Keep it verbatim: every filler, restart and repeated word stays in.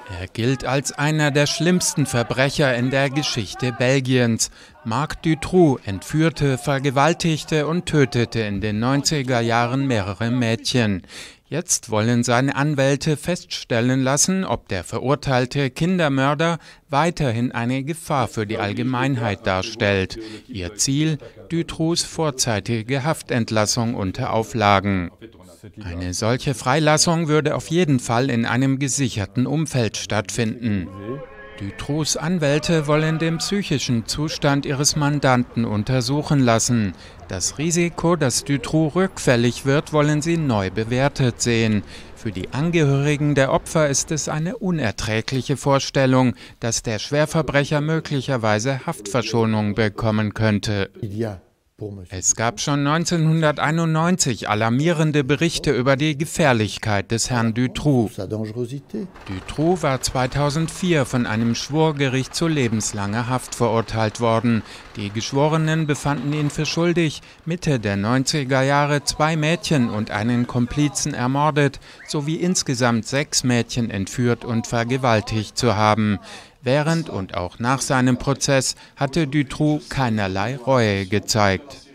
Er gilt als einer der schlimmsten Verbrecher in der Geschichte Belgiens. Marc Dutroux entführte, vergewaltigte und tötete in den neunziger Jahren mehrere Mädchen. Jetzt wollen seine Anwälte feststellen lassen, ob der verurteilte Kindermörder weiterhin eine Gefahr für die Allgemeinheit darstellt. Ihr Ziel: Dutroux' vorzeitige Haftentlassung unter Auflagen. Eine solche Freilassung würde auf jeden Fall in einem gesicherten Umfeld stattfinden. Dutroux' Anwälte wollen den psychischen Zustand ihres Mandanten untersuchen lassen. Das Risiko, dass Dutroux rückfällig wird, wollen sie neu bewertet sehen. Für die Angehörigen der Opfer ist es eine unerträgliche Vorstellung, dass der Schwerverbrecher möglicherweise Haftverschonung bekommen könnte. Es gab schon neunzehnhunderteinundneunzig alarmierende Berichte über die Gefährlichkeit des Herrn Dutroux. Dutroux war zweitausendvier von einem Schwurgericht zu lebenslanger Haft verurteilt worden. Die Geschworenen befanden ihn für schuldig, Mitte der neunziger Jahre zwei Mädchen und einen Komplizen ermordet, sowie insgesamt sechs Mädchen entführt und vergewaltigt zu haben. Während und auch nach seinem Prozess hatte Dutroux keinerlei Reue gezeigt.